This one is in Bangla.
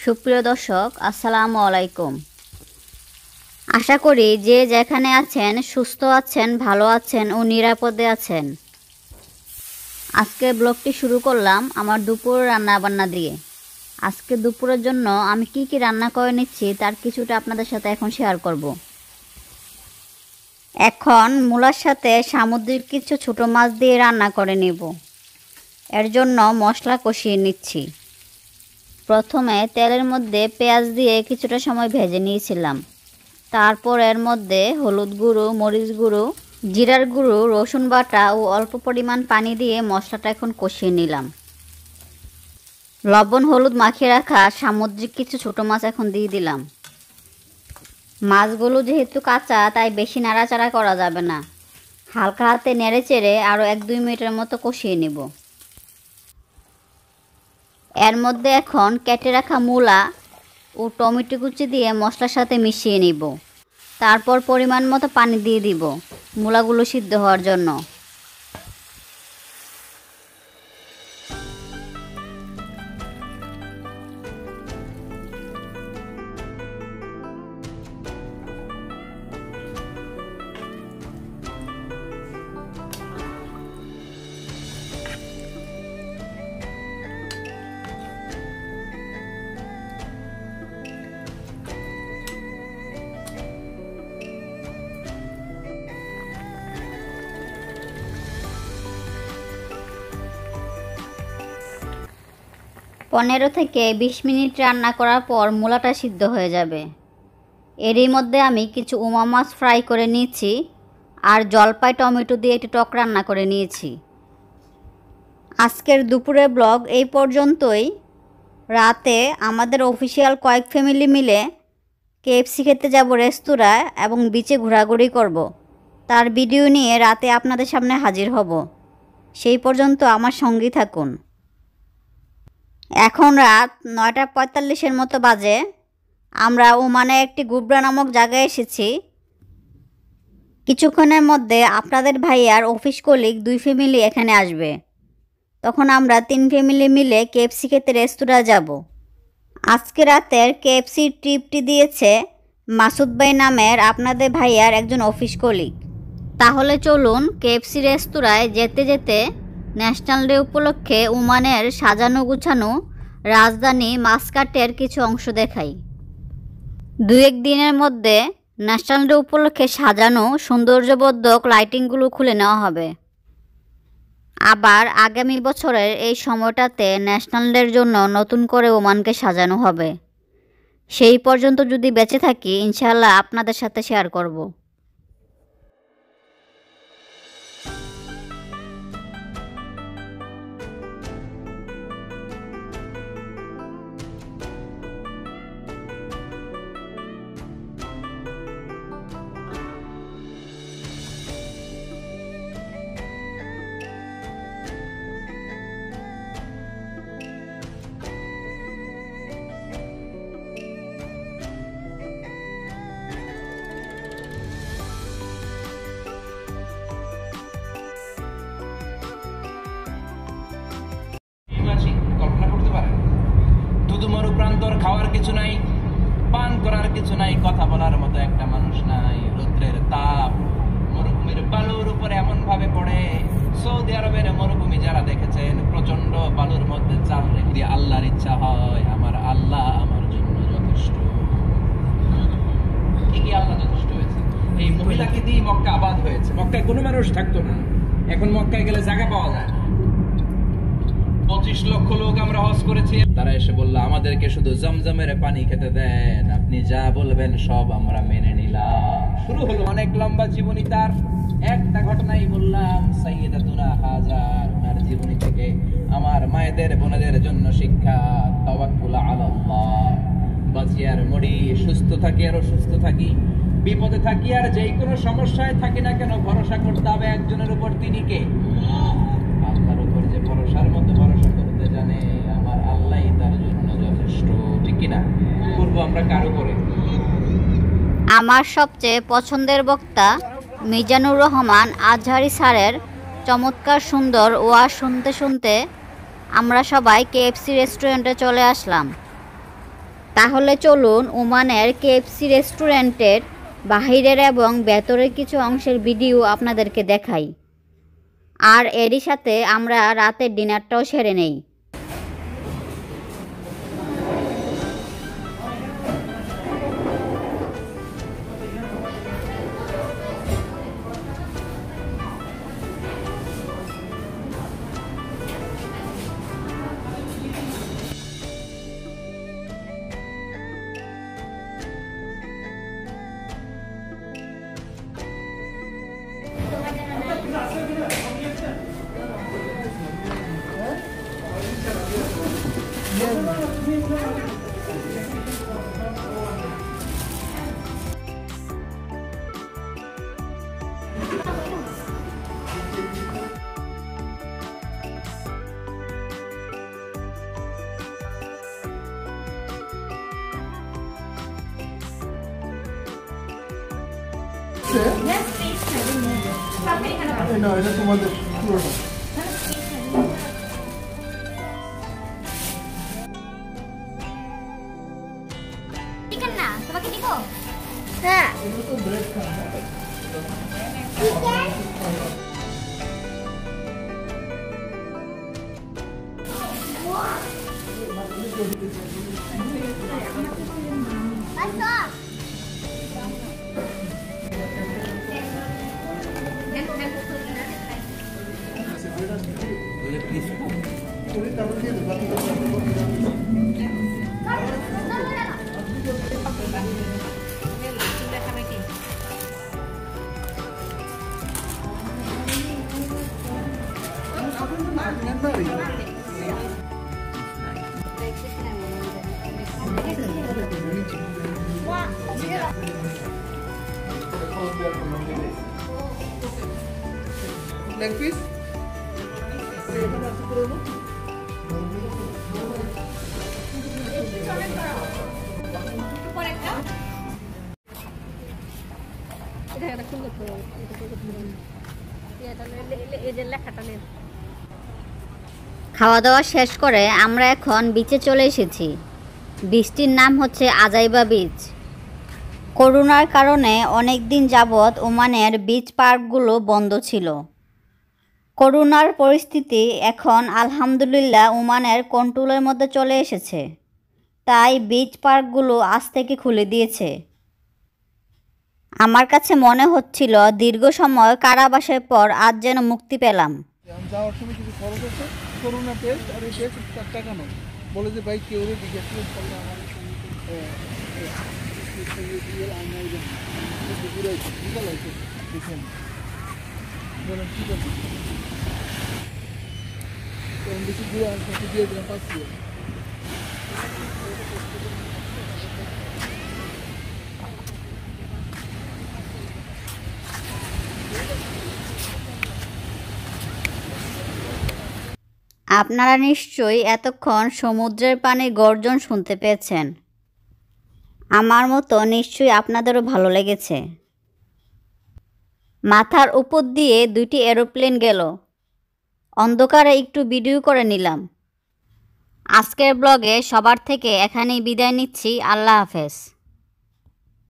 সুপ্রিয় দর্শক, আসসালামু আলাইকুম। আশা করি যে যেখানে আছেন সুস্থ আছেন, ভালো আছেন ও নিরাপদে আছেন। আজকে ব্লগটি শুরু করলাম আমার দুপুর রান্না বান্না দিয়ে। আজকে দুপুরের জন্য আমি কি রান্না করে নিচ্ছি তার কিছুটা আপনাদের সাথে এখন শেয়ার করব। এখন মূলার সাথে সামুদ্রিক কিছু ছোট মাছ দিয়ে রান্না করে নেব। এর জন্য মশলা কষিয়ে নিচ্ছি। প্রথমে তেলের মধ্যে পেঁয়াজ দিয়ে কিছুটা সময় ভেজে নিয়েছিলাম। তারপর এর মধ্যে হলুদ গুঁড়ো, মরিচ গুঁড়ো, জিরার গুঁড়ো, রসুন বাটা ও অল্প পরিমাণ পানি দিয়ে মশলাটা এখন কষিয়ে নিলাম। লবণ হলুদ মাখিয়ে রাখা সামুদ্রিক কিছু ছোট মাছ এখন দিয়ে দিলাম। মাছগুলো যেহেতু কাঁচা তাই বেশি নাড়াচাড়া করা যাবে না। হালকা হাতে নেড়ে চেড়ে আরও 1-2 মিনিটের মতো কষিয়ে নেব। এর মধ্যে এখন কেটে রাখা মূলা ও টমেটো কুচি দিয়ে মশলার সাথে মিশিয়ে নিব। তারপর পরিমাণ মতো পানি দিয়ে দিব মূলাগুলো সিদ্ধ হওয়ার জন্য। পনেরো থেকে 20 মিনিট রান্না করার পর মূলাটা সিদ্ধ হয়ে যাবে। এরই মধ্যে আমি কিছু উমা মাছ ফ্রাই করে নিয়েছি আর জলপাই টমেটো দিয়ে একটি টক রান্না করে নিয়েছি। আজকের দুপুরের ব্লগ এই পর্যন্তই। রাতে আমাদের অফিসিয়াল কয়েক ফ্যামিলি মিলে KFC খেতে যাব রেস্তোরাঁ এবং বিচে ঘোরাঘুরি করব। তার ভিডিও নিয়ে রাতে আপনাদের সামনে হাজির হব। সেই পর্যন্ত আমার সঙ্গী থাকুন। এখন রাত 9:45 মতো বাজে। আমরা ওমানে একটি গুবরা নামক জায়গায় এসেছি। কিছুক্ষণের মধ্যে আপনাদের ভাইয়ার অফিস কলিগ 2 ফ্যামিলি এখানে আসবে। তখন আমরা 3 ফ্যামিলি মিলে KFC খেতে রেস্তোরাঁ যাব। আজকে রাতের KFC ট্রিপটি দিয়েছে মাসুদ ভাই নামের আপনাদের ভাইয়ার একজন অফিস কলিগ। তাহলে চলুন KFC রেস্তোরাঁয় যেতে যেতে ন্যাশনাল ডে উপলক্ষে ওমানের সাজানো গুছানো রাজধানী মাসকাটের কিছু অংশ দেখাই। 2-1 দিনের মধ্যে ন্যাশনাল ডে উপলক্ষে সাজানো সৌন্দর্যবর্ধক লাইটিংগুলো খুলে নেওয়া হবে। আবার আগামী বছরের এই সময়টাতে ন্যাশনাল ডের জন্য নতুন করে ওমানকে সাজানো হবে। সেই পর্যন্ত যদি বেঁচে থাকি ইনশাআল্লাহ আপনাদের সাথে শেয়ার করব। খাওয়ার কিছু নাই, পান করার কিছু নাই, কথা বলার মতো একটা মানুষ নাই। রৌদ্রের তাপ মরুভূমির বালুর উপরে এমন ভাবে পড়ে। সৌদি আরবের মরুভূমি যারা দেখেছেন, প্রচন্ড বালুর মধ্যে চাল রেখে আল্লাহর ইচ্ছা হয় আমার আল্লাহ আমার জন্য যথেষ্ট। কি আল্লাহ যথেষ্ট হয়েছে? এই মহিলাকে দিয়ে মক্কা আবাদ হয়েছে। মক্কায় কোনো মানুষ থাকতো না, এখন মক্কায় গেলে জায়গা পাওয়া যায়। 25 লক্ষ লোক আমরা হজ করেছি। তারা এসে বলল আমাদেরকে শুধু জমজমের পানি খেতে দেন, আপনি যা বলবেন সব আমরা মেনে নিলাম। শুরু হলো অনেক লম্বা জীবনী। তার একটা ঘটনাই বললাম, সাইয়্যিদাতুনা হাজার, ওনার জীবনী থেকে আমার মায়েদের বোনেদের জন্য শিক্ষা। তাওয়াক্কুল আলাল্লাহ। বাঁচি আর মরি, সুস্থ থাকি আর অসুস্থ থাকি, বিপদে থাকি আর যেই কোনো সমস্যায় থাকি না কেন, ভরসা করতে হবে একজনের উপর। তিনি কে? আল্লাহর উপর যে ভরসার মতো ভরসা করতে জানে, আমার আল্লাহই তার জন্য যথেষ্ট। ঠিক কিনা? করবো আমরা কার উপরে? আমার সবচেয়ে পছন্দের বক্তা মিজানুর রহমান আজহারি স্যারের চমৎকার সুন্দর ওয়াজ শুনতে শুনতে আমরা সবাই KFC রেস্টুরেন্টে চলে আসলাম। তাহলে চলুন ওমানের কেএফসি রেস্টুরেন্টের বাহিরের এবং ভেতরের কিছু অংশের ভিডিও আপনাদেরকে দেখাই। আর এরই সাথে আমরা রাতের ডিনারটাও সেরে নেই। না, এটা তোমাদের পুরোটা। চিকেন না, তোমাকে দিব? হ্যাঁ। এগুলো তো ব্রেড খান না? leg piece? খাওয়া দাওয়া শেষ করে আমরা এখন বিচে চলে এসেছি। বীচটির নাম হচ্ছে আজাইবা বিচ। করোনার কারণে অনেক দিন যাবৎ ওমানের বিচ পার্কগুলো বন্ধ ছিল। করোনার পরিস্থিতি এখন আলহামদুলিল্লাহ ওমানের কন্ট্রোলের মধ্যে চলে এসেছে, তাই বিচ পার্কগুলো আজ থেকে খুলে দিয়েছে। আমার কাছে মনে হচ্ছিল দীর্ঘ সময় কারাবাসের পর আজ যেন মুক্তি পেলাম। যাওয়ার সময় কিছু খরচ আছে, করোনা টেস্ট আর এই টেস্ট টাকা নয়, বলে যে ভাই কেউ জিজ্ঞেস করলে আমার বলেন ঠিক আছে, বেশি ঘুরে আসতে দিয়ে দিলাম 5 দিয়ে। আপনারা নিশ্চয়ই এতক্ষণ সমুদ্রের পানির গর্জন শুনতে পেয়েছেন। আমার মতো নিশ্চয়ই আপনাদেরও ভালো লেগেছে। মাথার উপর দিয়ে 2টি এরোপ্লেন গেল। অন্ধকারে একটু ভিডিও করে নিলাম। আজকের ব্লগে সবার থেকে এখানেই বিদায় নিচ্ছি। আল্লাহ হাফেজ।